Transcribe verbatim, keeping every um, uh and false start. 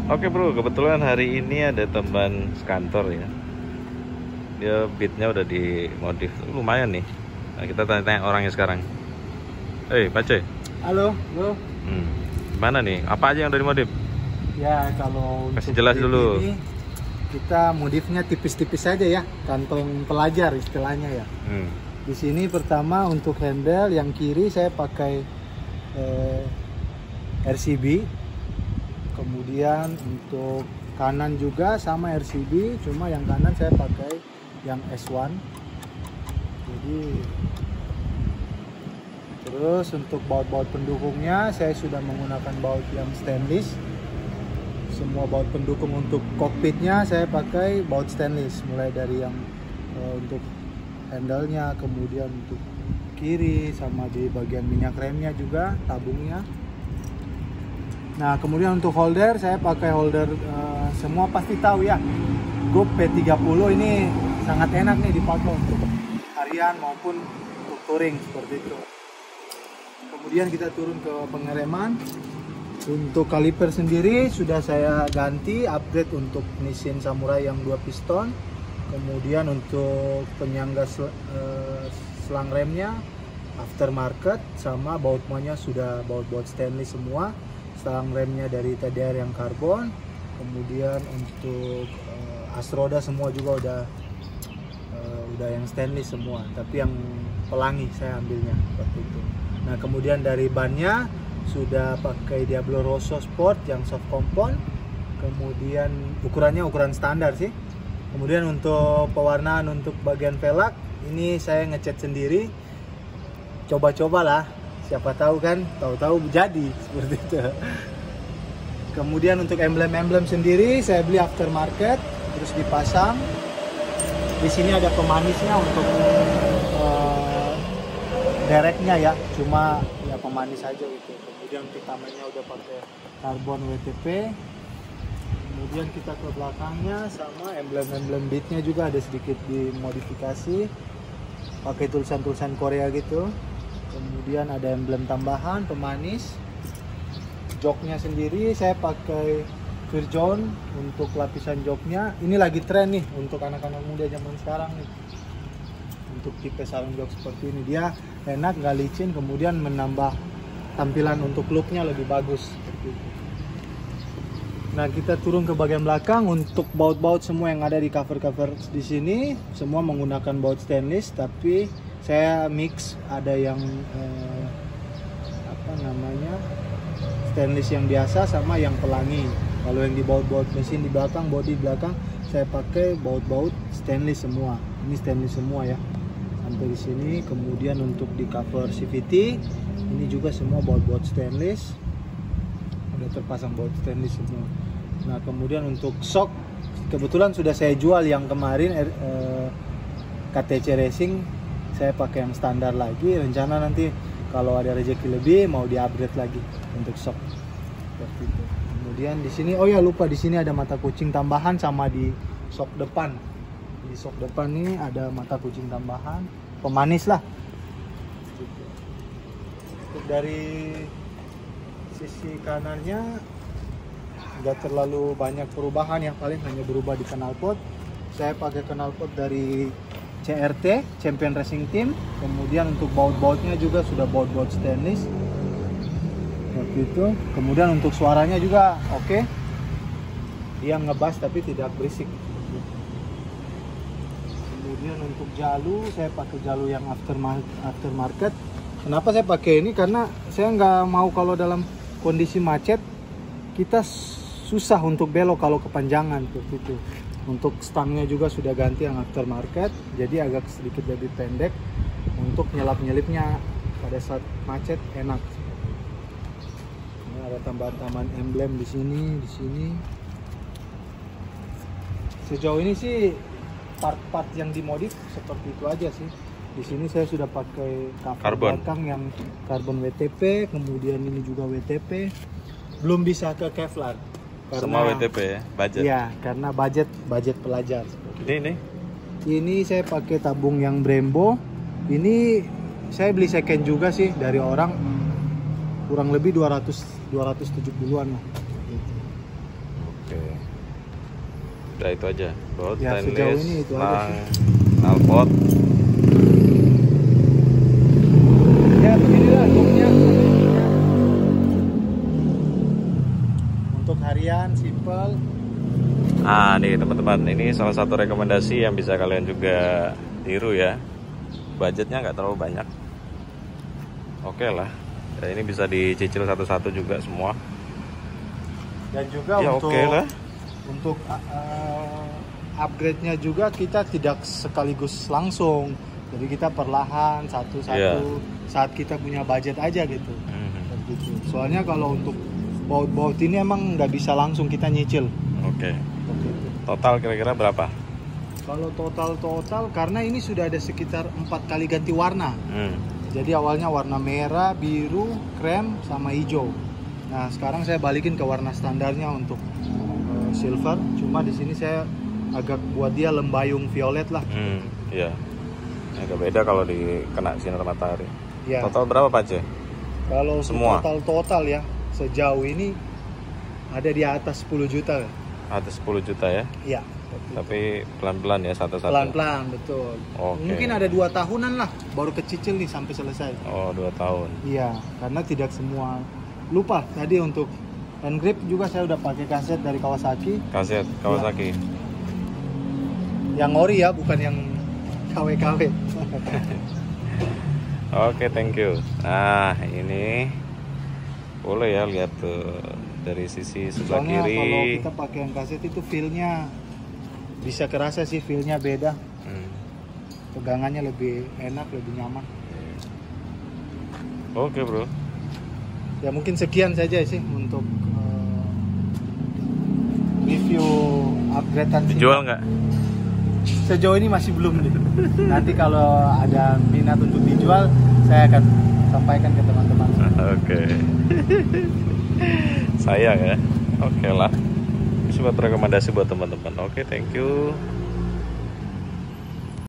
Oke bro, kebetulan hari ini ada teman sekantor ya. Dia beatnya udah dimodif, lumayan nih. Nah, kita tanya-tanya orangnya sekarang. Eh, hey, Pace. Halo, bro. Hmm, gimana nih? Apa aja yang udah dimodif? Ya, kalau Kasih untuk jelas beat dulu. Ini, kita modifnya tipis-tipis saja ya, kantong pelajar istilahnya ya. Hmm. Di sini pertama untuk handle yang kiri saya pakai eh, R C B. Kemudian untuk kanan juga sama R C B, cuma yang kanan saya pakai yang S satu. Jadi terus untuk baut-baut pendukungnya saya sudah menggunakan baut yang stainless. Semua baut pendukung untuk kokpitnya saya pakai baut stainless, mulai dari yang uh, untuk handle-nya, kemudian untuk kiri sama di bagian minyak remnya juga, tabungnya. Nah, kemudian untuk holder saya pakai holder uh, semua pasti tahu ya, Group P tiga puluh ini sangat enak nih dipakai untuk harian maupun untuk touring seperti itu. Kemudian kita turun ke pengereman. Untuk kaliper sendiri sudah saya ganti, upgrade untuk Nissin Samurai yang dua piston. Kemudian untuk penyangga sel, uh, selang remnya aftermarket, sama baut monya sudah baut-baut stainless semua. Selang remnya dari T D R yang karbon. Kemudian untuk uh, as roda semua juga udah uh, udah yang stainless semua, tapi yang pelangi saya ambilnya seperti itu. Nah, kemudian dari bannya sudah pakai Diablo Rosso Sport yang soft compound. Kemudian ukurannya ukuran standar sih. Kemudian untuk pewarnaan untuk bagian velg ini saya ngecat sendiri. Coba-cobalah, siapa tahu kan, tahu-tahu jadi seperti itu. Kemudian untuk emblem-emblem sendiri saya beli aftermarket terus dipasang. Di sini ada pemanisnya untuk uh, dereknya ya, cuma ya pemanis aja gitu. Kemudian untuk tamengnya udah pakai karbon W T P. Kemudian kita ke belakangnya sama emblem-emblem beatnya juga ada sedikit dimodifikasi, pakai tulisan-tulisan Korea gitu. Kemudian ada emblem tambahan pemanis. Joknya sendiri saya pakai Virjon untuk lapisan joknya. Ini lagi tren nih untuk anak-anak muda zaman sekarang nih. Untuk tipe sarung jok seperti ini, dia enak, nggak licin, kemudian menambah tampilan untuk looknya lebih bagus. Nah, kita turun ke bagian belakang. Untuk baut-baut semua yang ada di cover-cover di sini semua menggunakan baut stainless, tapi saya mix, ada yang eh, apa namanya stainless yang biasa sama yang pelangi. Kalau yang di baut-baut mesin di belakang, bodi belakang, saya pakai baut-baut stainless semua. Ini stainless semua ya sampai di sini. Kemudian untuk di cover C V T ini juga semua baut-baut stainless, udah terpasang baut stainless semua. Nah, kemudian untuk shock kebetulan sudah saya jual yang kemarin eh, K T C Racing, saya pakai yang standar lagi. Rencana nanti kalau ada rezeki lebih mau di-upgrade lagi untuk shock seperti itu. Kemudian di sini, oh ya lupa, di sini ada mata kucing tambahan sama di shock depan. Di shock depan ini ada mata kucing tambahan, pemanis lah. Untuk dari sisi kanannya nggak terlalu banyak perubahan, yang paling hanya berubah di knalpot. Saya pakai knalpot dari C R T, Champion Racing Team. Kemudian untuk baut-bautnya juga sudah baut-baut stainless seperti itu. Kemudian untuk suaranya juga oke, okay. Dia ngebas tapi tidak berisik. Kemudian untuk jalu saya pakai jalu yang aftermarket. Kenapa saya pakai ini? Karena saya nggak mau kalau dalam kondisi macet kita susah untuk belok kalau kepanjangan seperti itu. Untuk stangnya juga sudah ganti yang aftermarket, jadi agak sedikit lebih pendek untuk nyelap-nyelipnya pada saat macet enak. Ini ada tambahan-tambahan emblem di sini, di sini. Sejauh ini sih part-part yang dimodif seperti itu aja sih. Di sini saya sudah pakai cover belakang yang karbon W T P, kemudian ini juga W T P. Belum bisa ke Kevlar. Karena, semua W T P ya, budget. Iya, karena budget budget pelajar. Ini ini. Ini saya pakai tabung yang Brembo. Ini saya beli second juga sih dari orang, kurang lebih dua ratus dua ratus tujuh puluhan lah. Udah itu aja. Baut Ya, stainless, sejauh ini itu aja lang, sih. knalpot. Ya beginilah looknya. Untuk harian simple. Ah nih teman-teman, ini salah satu rekomendasi yang bisa kalian juga tiru ya. Budgetnya nggak terlalu banyak. Oke lah. Ya, ini bisa dicicil satu-satu juga semua. Dan juga Ya untuk oke lah. untuk uh, upgrade-nya juga kita tidak sekaligus langsung. Jadi kita perlahan satu-satu Yeah. saat kita punya budget aja gitu. Mhm. Gitu. Soalnya kalau untuk baut-baut ini emang nggak bisa langsung kita nyicil. Oke. Seperti itu. Total kira-kira berapa? Kalau total-total karena ini sudah ada sekitar empat kali ganti warna. Hmm. Jadi awalnya warna merah, biru, krem, sama hijau. Nah sekarang saya balikin ke warna standarnya untuk uh, silver. Cuma di sini saya agak buat dia lembayung violet lah. Hmm. Iya. Agak beda kalau dikena sinar matahari. Ya. Total berapa Pak C? Kalau Semua? total-total ya sejauh ini ada di atas sepuluh juta. Atas sepuluh juta ya. Iya. Tapi pelan-pelan ya satu-satu. Pelan-pelan betul. Oke. Mungkin ada dua tahunan lah baru kecicil nih sampai selesai. Oh, dua tahun. Iya, karena tidak semua. Lupa tadi untuk hand grip juga saya udah pakai kaset dari Kawasaki. Kaset Kawasaki. Yang ori ya, bukan yang K W K W. Oke, thank you. Nah, ini boleh ya lihat tuh dari sisi sebelah Soalnya kiri. kalau kita pakai yang kaset itu feel-nya bisa kerasa sih, feel-nya beda. Hmm. Pegangannya lebih enak, lebih nyaman. Oke, bro. Ya mungkin sekian saja sih untuk uh, review upgradean sih. Dijual nggak? Sejauh ini masih belum nih. Nanti kalau ada minat untuk dijual, saya akan sampaikan ke teman-teman. Oke. Sayang ya. Oke lah. Ini buat rekomendasi buat teman-teman. Oke, thank you.